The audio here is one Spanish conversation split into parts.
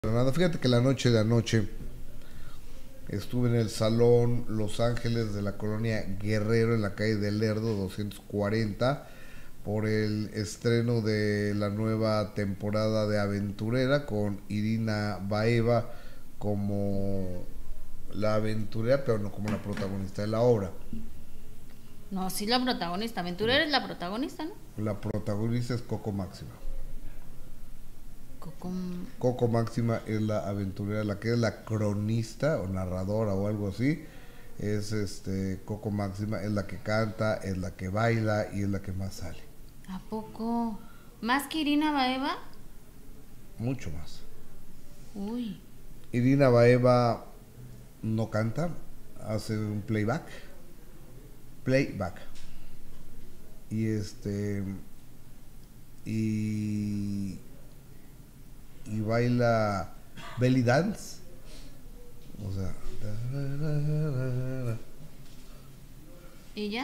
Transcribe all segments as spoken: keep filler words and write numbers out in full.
Nada, fíjate que la noche de anoche estuve en el Salón Los Ángeles de la colonia Guerrero en la calle del Lerdo doscientos cuarenta por el estreno de la nueva temporada de Aventurera con Irina Baeva como la aventurera, pero no como la protagonista de la obra. No, sí la protagonista. Aventurera es la protagonista, ¿no? La protagonista es Coco Máxima. Coco... Coco Máxima es la aventurera, la que es la cronista o narradora o algo así. Es este Coco Máxima, es la que canta, es la que baila y es la que más sale. ¿A poco? ¿Más que Irina Baeva? Mucho más. Uy. Irina Baeva no canta, hace un playback. Playback. Y este. Y. Y baila belly dance. O sea. ¿Y ya?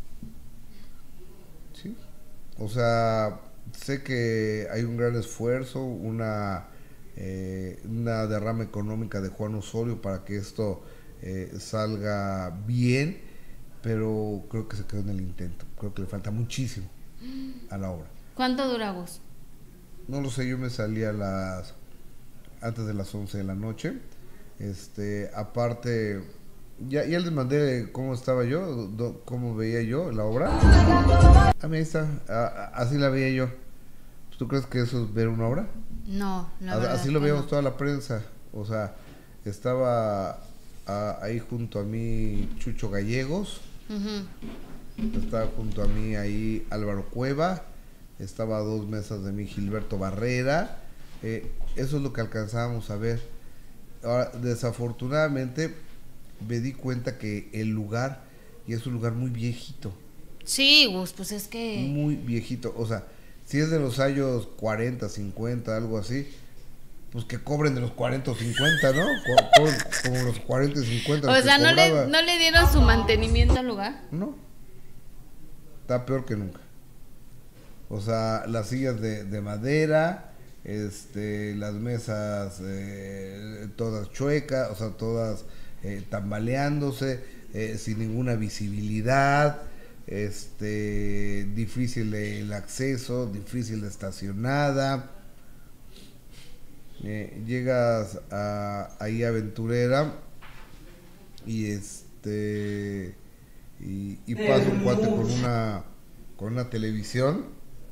Sí. O sea, sé que hay un gran esfuerzo, una, eh, una derrama económica de Juan Osorio para que esto eh, salga bien, pero creo que se quedó en el intento. Creo que le falta muchísimo a la obra. ¿Cuánto dura vos? No lo sé, yo me salí a las antes de las once de la noche. Este, aparte, ya, ya les mandé cómo estaba yo, do, cómo veía yo la obra. A mí ahí está, a, a, así la veía yo. ¿Tú crees que eso es ver una obra? No, la a, verdad así lo que veíamos no. toda la prensa. O sea, estaba a, ahí junto a mí Chucho Gallegos. Uh-huh. Estaba junto a mí ahí Álvaro Cueva. Estaba a dos mesas de mí Gilberto Barrera. Eh, eso es lo que alcanzábamos a ver. Ahora, desafortunadamente me di cuenta que el lugar, y es un lugar muy viejito. Sí, Gus, pues es que... Muy viejito, o sea, si es de los años cuarenta, cincuenta, algo así, pues que cobren de los cuarenta o cincuenta, ¿no? Co como los cuarenta y cincuenta. O sea, ¿no le, ¿no le dieron su mantenimiento al lugar? No, está peor que nunca. O sea, las sillas de, de madera, este, las mesas eh, todas chuecas, o sea, todas eh, tambaleándose, eh, sin ninguna visibilidad, este, difícil el acceso, difícil la estacionada. Eh, llegas a ahí a Aventurera y este y, y pasa un cuate con una con una televisión,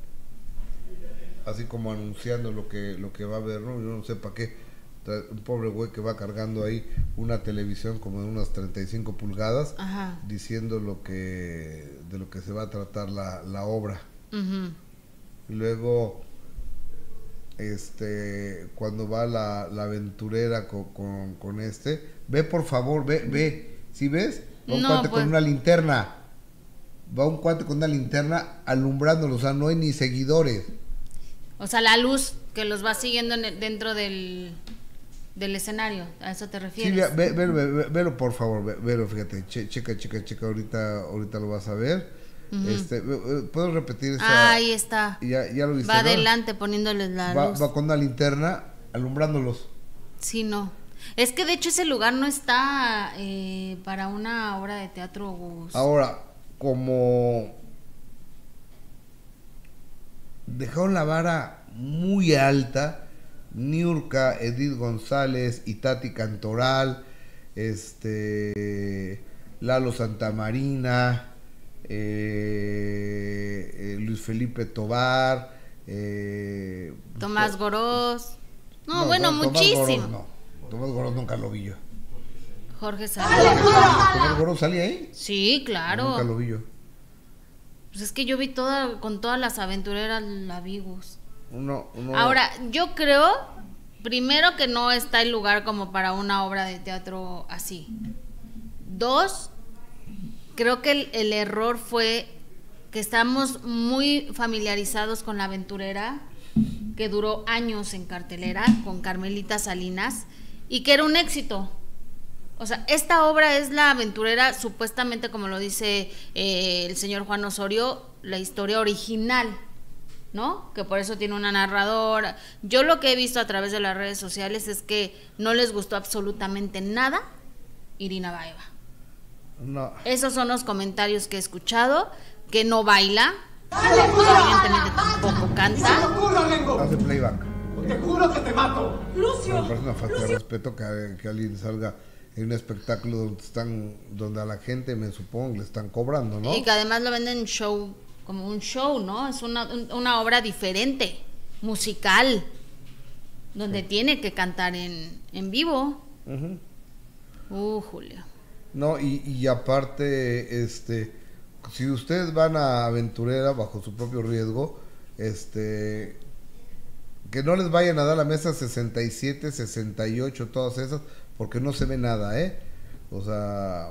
así como anunciando lo que lo que va a ver, ¿no? Yo no sé para qué. Un pobre güey que va cargando ahí una televisión como de unas treinta y cinco pulgadas. Ajá. Diciendo lo que de lo que se va a tratar la, la obra. Uh-huh. Y luego este cuando va la, la aventurera con, con, con este, ve por favor, ve, ve, ¿sí ves? Va un no, cuate pues... con una linterna. Va un cuate con una linterna alumbrándolo, o sea, no hay ni seguidores. O sea, la luz que los va siguiendo en el, dentro del, del escenario, ¿a eso te refieres? Sí, ve, ve, ve, ve, velo por favor, ve, velo, fíjate, che, checa, checa, checa, ahorita, ahorita lo vas a ver. Uh-huh. Este, ¿puedo repetir esa? Ah, ahí está. Ya, ya lo viste, va ¿no? adelante poniéndoles la va, luz. Va con una linterna alumbrándolos. Sí, no. Es que de hecho ese lugar no está eh, para una obra de teatro, Gus. Ahora, como dejaron la vara muy alta, Niurka, Edith González, Itati Cantoral, este, Lalo Santamarina, eh, eh, Luis Felipe Tobar, eh, Tomás Gorós. No, no bueno, no, muchísimo. Tomás Gorós, no, Tomás Gorós nunca lo vi yo. Jorge Salinas. ¿Tomás Gorós salía ahí? Sí, claro. Nunca lo vi yo. Pues es que yo vi toda, con todas las aventureras la vi, Gus. No, no. Ahora, yo creo, primero que no está el lugar como para una obra de teatro así. Dos, creo que el, el error fue que estamos muy familiarizados con la aventurera, que duró años en cartelera, con Carmelita Salinas, y que era un éxito. O sea, esta obra es la aventurera, supuestamente, como lo dice eh, el señor Juan Osorio, la historia original. ¿no? Que por eso tiene una narradora. Yo lo que he visto a través de las redes sociales es que no les gustó absolutamente nada Irina Baeva. No. Esos son los comentarios que he escuchado, que no baila, evidentemente tampoco canta. Hace playback. Te juro que te mato. Lucio. Me parece una falta de respeto que, que alguien salga en un espectáculo donde están, donde a la gente, me supongo, le están cobrando, ¿no? Y que además lo venden show, como un show, ¿no? Es una, una obra diferente, musical, donde sí. tiene que cantar en, en vivo. Uh-huh. Uh, Julio. No, y, y aparte, este, si ustedes van a Aventurera bajo su propio riesgo, este, que no les vayan a dar la mesa sesenta y siete, sesenta y ocho, todas esas, porque no se ve nada, ¿eh? O sea,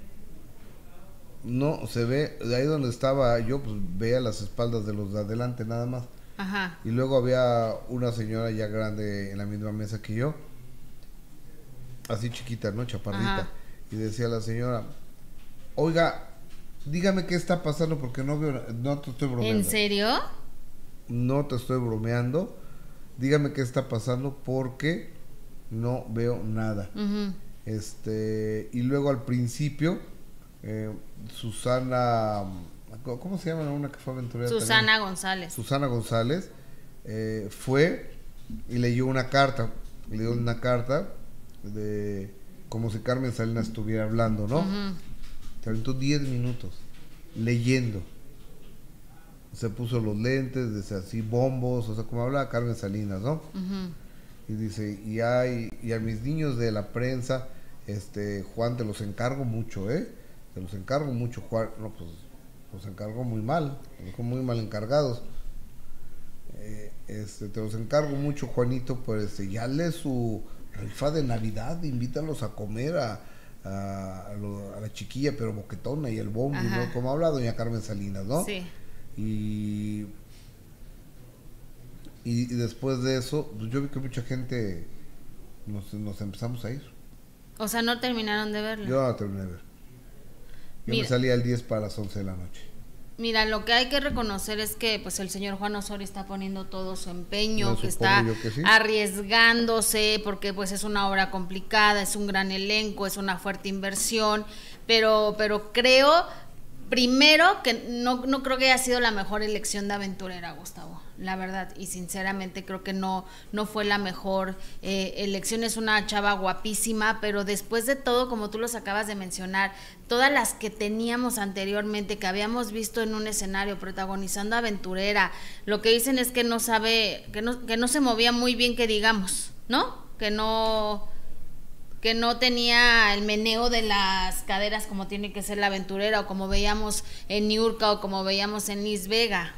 no se ve, de ahí donde estaba yo, pues veía las espaldas de los de adelante nada más. Ajá. Y luego había una señora ya grande en la misma mesa que yo, así chiquita, ¿no? Chaparrita. Ajá. Y decía la señora, oiga, dígame qué está pasando porque no veo, no te estoy bromeando. ¿En serio? No te estoy bromeando. Dígame qué está pasando porque no veo nada. Uh-huh. Este, y luego al principio, eh, Susana, ¿cómo se llama una que fue aventurera? Susana también? González. Susana González eh, fue y leyó una carta, leyó una carta de como si Carmen Salinas estuviera hablando, ¿no? Uh-huh. Se aventó diez minutos leyendo. Se puso los lentes, decía así, bombos, o sea, como hablaba Carmen Salinas, ¿no? Uh-huh. Y dice, y hay, y a mis niños de la prensa, este, Juan, te los encargo mucho, ¿eh? Te los encargo mucho, Juan. No, pues, los encargo muy mal, los muy mal encargados. Eh, este, te los encargo mucho, Juanito, pues, este, ya lee su rifa de Navidad, invítalos a comer a, a, a, lo, a la chiquilla, pero boquetona y el bombo, ¿no? Como habla doña Carmen Salinas, ¿no? Sí. Y, y, y después de eso, pues yo vi que mucha gente nos, nos empezamos a ir. O sea, ¿no terminaron de verlo? Yo no la terminé de ver. Yo Mira, me salí al diez para las once de la noche. Mira, lo que hay que reconocer es que pues el señor Juan Osorio está poniendo todo su empeño, que está que sí. arriesgándose, porque pues es una obra complicada, es un gran elenco, es una fuerte inversión, pero, pero creo... Primero, que no, no creo que haya sido la mejor elección de aventurera, Gustavo, la verdad, y sinceramente creo que no, no fue la mejor eh, elección. Es una chava guapísima, pero después de todo, como tú los acabas de mencionar, todas las que teníamos anteriormente, que habíamos visto en un escenario protagonizando aventurera, lo que dicen es que no sabe, que no, que no se movía muy bien, que digamos, ¿no? Que no... que no tenía el meneo de las caderas como tiene que ser la aventurera, o como veíamos en Niurka, o como veíamos en Liz Vega.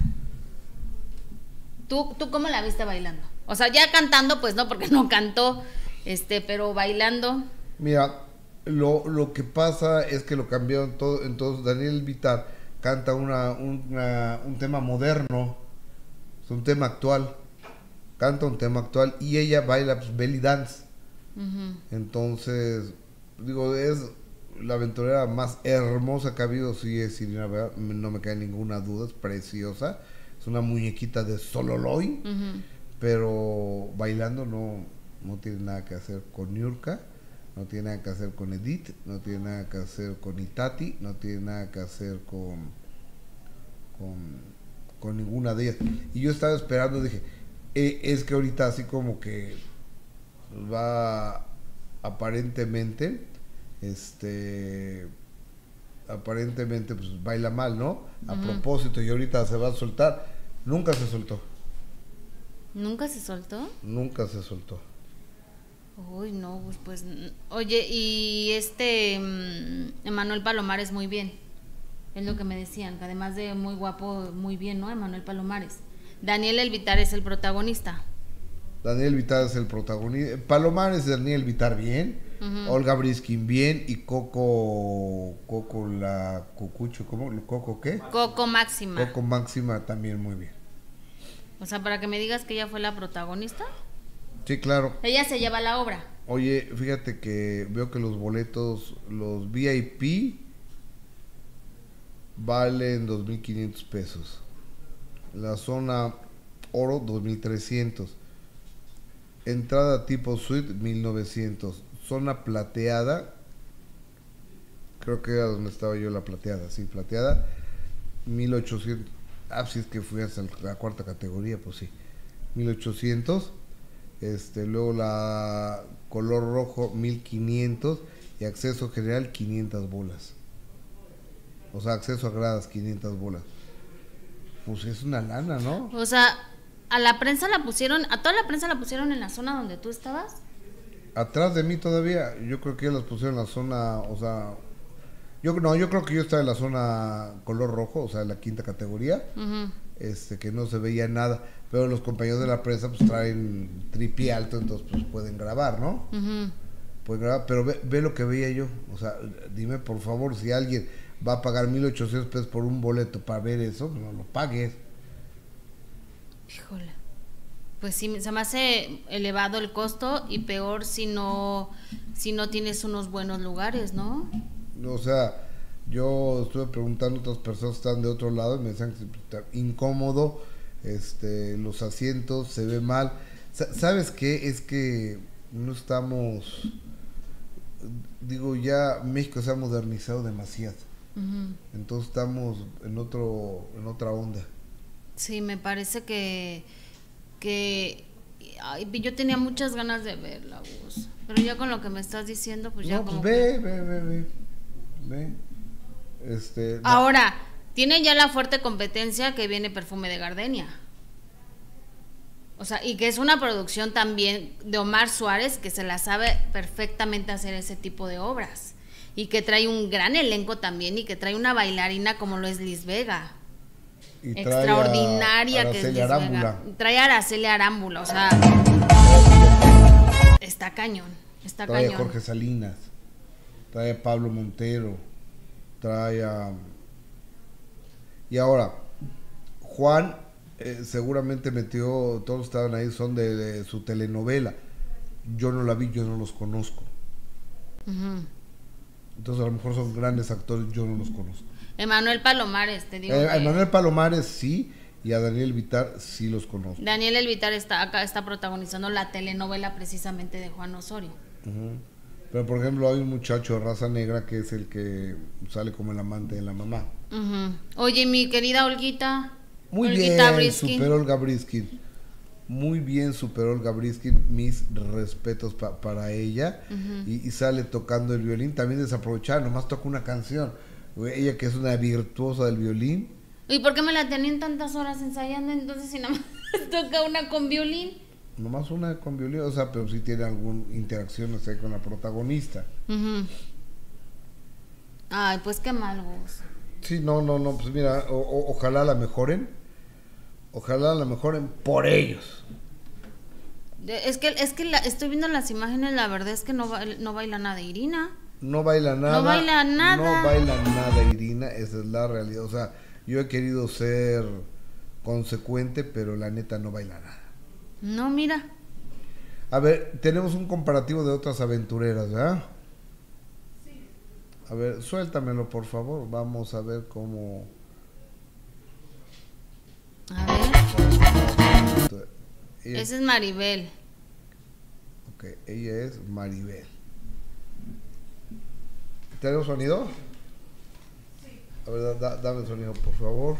¿Tú, ¿Tú cómo la viste bailando? O sea, ya cantando, pues no, porque no cantó, este, pero bailando. Mira, lo, lo que pasa es que lo cambiaron todo, entonces Daniel Vitar canta una, una, un tema moderno, es un tema actual, canta un tema actual, y ella baila pues, belly dance. Uh-huh. Entonces, digo, es la aventurera más hermosa que ha habido, sí es Irina Baeva, no me cae ninguna duda, es preciosa, es una muñequita de Sololoy, uh-huh. pero bailando no, no tiene nada que hacer con Niurka, no tiene nada que hacer con Edith, no tiene nada que hacer con Itati, no tiene nada que hacer con con, con ninguna de ellas. Y yo estaba esperando, dije, eh, es que ahorita así como que va aparentemente este aparentemente pues baila mal, ¿no? A uh-huh. propósito, y ahorita se va a soltar. Nunca se soltó. ¿Nunca se soltó? Nunca se soltó. Uy, no, pues, pues oye, y este um, Emanuel Palomares muy bien. Es lo que me decían, que además de muy guapo, muy bien, ¿no? Emanuel Palomares. Daniel Elvitar es el protagonista. Daniel Vitar es el protagonista. Palomares es Daniel Vitar bien, uh-huh. Olga Briskin bien, y Coco, Coco la Cucucho, ¿cómo? ¿Coco qué? Coco Máxima. Coco Máxima también muy bien. O sea, para que me digas que ella fue la protagonista. Sí, claro. Ella se lleva la obra. Oye, fíjate que veo que los boletos, los V I P, valen dos mil quinientos pesos. La zona oro dos mil trescientos. Entrada tipo suite mil novecientos. Zona plateada, creo que era donde estaba yo, la plateada, sí, plateada, mil ochocientos. Ah, si es que fui hasta la cuarta categoría, pues sí, mil ochocientos. Este, luego la color rojo mil quinientos y acceso general quinientas bolas. O sea, acceso a gradas quinientas bolas. Pues es una lana, ¿no? O sea, a la prensa la pusieron, a toda la prensa la pusieron en la zona donde tú estabas. Atrás de mí todavía, yo creo que ya las pusieron en la zona, o sea, yo no, yo creo que yo estaba en la zona color rojo, o sea, en la quinta categoría, uh-huh. este, que no se veía nada, pero los compañeros de la prensa pues traen tripié alto, entonces pues pueden grabar, ¿no? Uh-huh. Pueden grabar, pero ve, ve lo que veía yo, o sea, dime por favor, si alguien va a pagar mil ochocientos pesos por un boleto para ver eso, no lo pagues. Híjole. Pues sí, se me hace elevado el costo y peor si no si no tienes unos buenos lugares, ¿no? O sea, yo estuve preguntando a otras personas que están de otro lado y me decían que está incómodo, este, los asientos, se ve mal. ¿Sabes qué? Es que no estamos, digo, ya México se ha modernizado demasiado. Uh-huh. Entonces estamos en otro en otra onda. Sí, me parece que que ay, yo tenía muchas ganas de verla, Gus, pero ya con lo que me estás diciendo, pues ya no, como pues ve, que... ve, ve, ve, ve, este... Ahora, no. Tiene ya la fuerte competencia que viene Perfume de Gardenia, o sea, y que es una producción también de Omar Suárez, que se la sabe perfectamente hacer ese tipo de obras, y que trae un gran elenco también, y que trae una bailarina como lo es Liz Vega. Y extraordinaria, a, a que es Vega. Trae a Araceli Arámbula, o sea, está cañón, está trae cañón. Trae a Jorge Salinas, trae a Pablo Montero, trae a... Y ahora, Juan eh, seguramente metió, todos estaban ahí, son de, de su telenovela. Yo no la vi, yo no los conozco. Uh-huh. Entonces a lo mejor son grandes actores, yo no los conozco. Emanuel Palomares, te digo. Eh, Emanuel Palomares sí, y a Daniel Vitar sí los conozco. Daniel El Vitar está acá, está protagonizando la telenovela precisamente de Juan Osorio. Uh-huh. Pero por ejemplo hay un muchacho de raza negra que es el que sale como el amante de la mamá. Uh-huh. Oye, mi querida Olguita. Muy Olguita bien, Briskin. super Olga Briskin. Muy bien, super Olga Briskin. Mis respetos pa- para ella. Uh-huh. y, y sale tocando el violín, también desaprovechada, nomás toca una canción. Ella que es una virtuosa del violín. ¿Y por qué me la tenían tantas horas ensayando entonces si nada más toca una con violín? Nomás una con violín, o sea, pero sí tiene alguna interacción, o sea, con la protagonista. Uh-huh. Ay, pues qué mal, Gus. Sí, no, no, no, pues mira, o, o, ojalá la mejoren. Ojalá la mejoren por ellos. Es que, es que la, estoy viendo las imágenes, la verdad es que no, no baila nada Irina. No baila nada. No baila nada. No baila nada, Irina, esa es la realidad. O sea, yo he querido ser consecuente, pero la neta no baila nada. No, mira. A ver, tenemos un comparativo de otras aventureras, ¿verdad? Sí. A ver, suéltamelo, por favor. Vamos a ver cómo... A ver. Ella... Esa es Maribel. Ok, ella es Maribel. ¿Tenemos sonido? Sí. A ver, da, dame el sonido, por favor.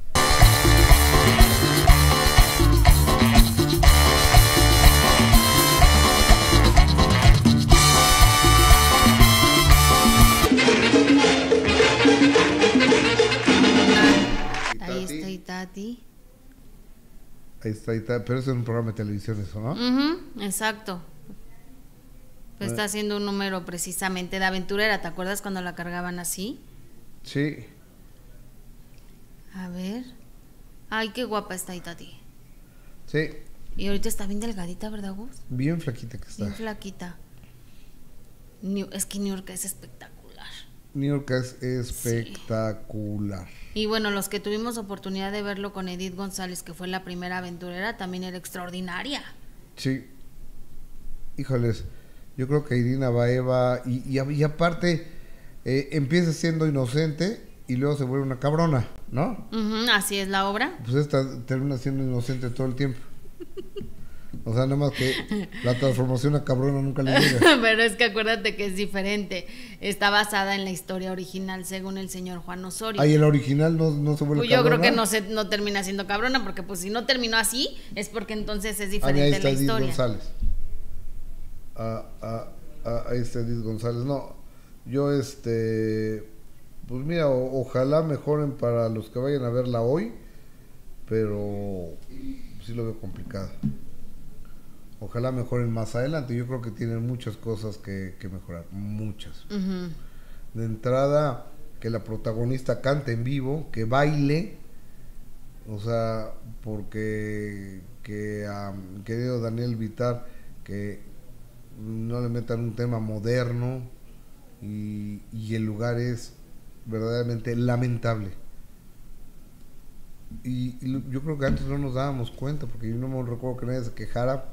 Ahí está Itati. Ahí está Itati, pero es un programa de televisión eso, ¿no? Uh-huh, exacto. Pues está haciendo un número precisamente de aventurera, ¿te acuerdas cuando la cargaban así? Sí. A ver. Ay, qué guapa está Itati. Sí. Y ahorita está bien delgadita, ¿verdad, Gus? Bien flaquita que está. Bien flaquita. New, es que New York es espectacular. New York es espectacular. Sí. Y bueno, los que tuvimos oportunidad de verlo con Edith González, que fue la primera aventurera, también era extraordinaria. Sí. Híjoles, yo creo que Irina Baeva, y, y, y aparte, eh, empieza siendo inocente y luego se vuelve una cabrona. ¿no? Uh-huh, así es la obra. Pues esta termina siendo inocente todo el tiempo. O sea, nada más que la transformación a cabrona nunca le llega. Pero es que acuérdate que es diferente. Está basada en la historia original, según el señor Juan Osorio. Ahí el original no, no se vuelve pues yo cabrona. creo que no se no termina siendo cabrona, porque pues si no terminó así, es porque entonces es diferente ah, ahí está la Edith historia. González. Ah, ah, ah, ahí está Edith González. No, yo este... Pues mira, o, ojalá mejoren para los que vayan a verla hoy, pero sí lo veo complicado. Ojalá mejoren más adelante. Yo creo que tienen muchas cosas que, que mejorar, muchas. Uh-huh. De entrada, que la protagonista cante en vivo, que baile, o sea, porque que a um, querido Daniel Vitar, que no le metan un tema moderno y, y el lugar es verdaderamente lamentable. Y, y yo creo que antes no nos dábamos cuenta, porque yo no me recuerdo que nadie se quejara.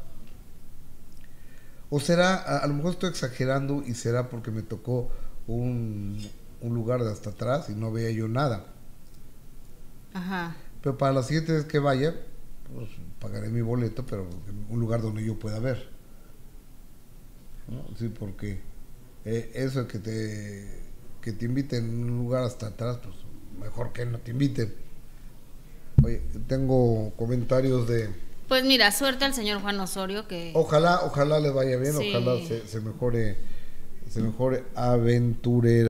O será, a, a lo mejor estoy exagerando y será porque me tocó un, un lugar de hasta atrás y no veía yo nada. Ajá. Pero para la siguiente vez que vaya, pues pagaré mi boleto, pero en un lugar donde yo pueda ver, ¿no? Sí, porque eh, eso de que te, que te inviten en un lugar hasta atrás, pues mejor que no te inviten. Oye, tengo comentarios de... Pues mira, suerte al señor Juan Osorio, que... Ojalá, ojalá le vaya bien, sí. Ojalá se, se mejore, se mejore aventurera.